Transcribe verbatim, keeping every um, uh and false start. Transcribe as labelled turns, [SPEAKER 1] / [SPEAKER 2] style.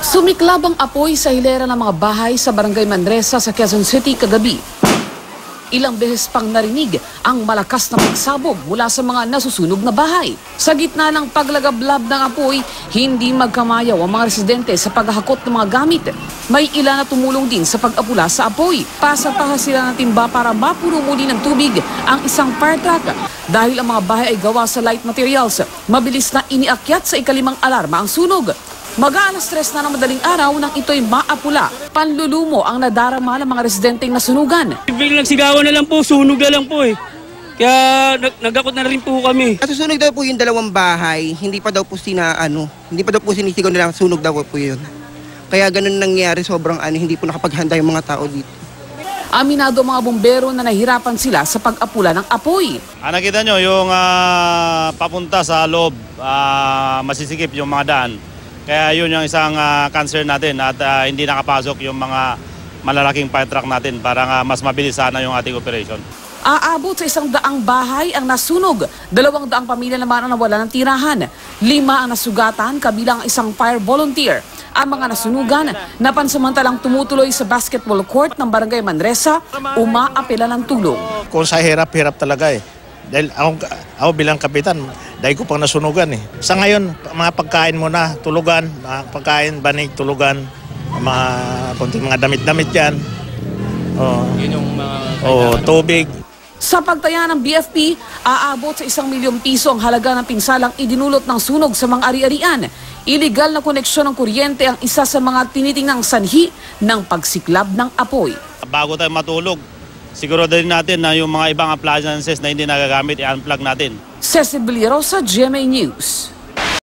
[SPEAKER 1] Sumiklab ang apoy sa hilera ng mga bahay sa Barangay Manresa sa Quezon City kagabi. Ilang beses pang narinig ang malakas na pagsabog mula sa mga nasusunog na bahay. Sa gitna ng paglagablab ng apoy, hindi magkamayaw ang mga residente sa paghahakot ng mga gamit. May ilan na tumulong din sa pag-apula sa apoy. Pasa-pasa sila ng timba para mapuno muli ng tubig ang isang fire truck. Dahil ang mga bahay ay gawa sa light materials, mabilis na iniakyat sa ikalimang alarma ang sunog. Mag-aalas tres na ng madaling araw nang ito'y maapula. Panlulumo ang nadarama ng mga residenteng nasunugan.
[SPEAKER 2] Biglang sigawan na lang po, sunog na lang po eh. Kaya nag nagakot na rin po kami.
[SPEAKER 3] Nasusunog daw po yung dalawang bahay, hindi pa daw po sina ano, hindi pa daw po sinisigaw nila, sunog daw po yun. Kaya ganun nangyari, sobrang ano, hindi po nakapaghanda yung mga tao dito.
[SPEAKER 1] Aminado ang mga bumbero na nahirapan sila sa pag-apula ng apoy.
[SPEAKER 4] Ah, nakita nyo yung uh, papunta sa loob, uh, masisikip yung mga daan. Kaya yun yung isang uh, concern natin at uh, hindi nakapasok yung mga malalaking fire truck natin para uh, mas mabilis sana yung ating operation.
[SPEAKER 1] Aabot sa isang daang bahay ang nasunog. Dalawang daang pamilya naman ang nawalan ng tirahan. Lima ang nasugatan kabilang isang fire volunteer. Ang mga nasunugan na pansamantalang tumutuloy sa basketball court ng Barangay Manresa, umaapela ng tulong.
[SPEAKER 5] Kung sa hirap-hirap talaga eh. Dahil ako, ako bilang kapitan, dahil ko pang nasunugan eh. Sa ngayon, mga pagkain muna, tulugan, mga pagkain, banig, tulugan, mga konting mga damit-damit yan. Oh,
[SPEAKER 2] Yun yung mga
[SPEAKER 5] oh, tubig.
[SPEAKER 1] Sa pagtaya ng B F P, aabot sa isang milyong piso ang halaga ng pinsalang idinulot ng sunog sa mga ari-arian. Iligal na koneksyon ng kuryente ang isa sa mga tinitingnang sanhi ng pagsiklab ng apoy.
[SPEAKER 4] Bago tayo matulog, siguro din natin na yung mga ibang appliances na hindi nagagamit, i-unplug natin.
[SPEAKER 1] Cecil Rosa, G M A News.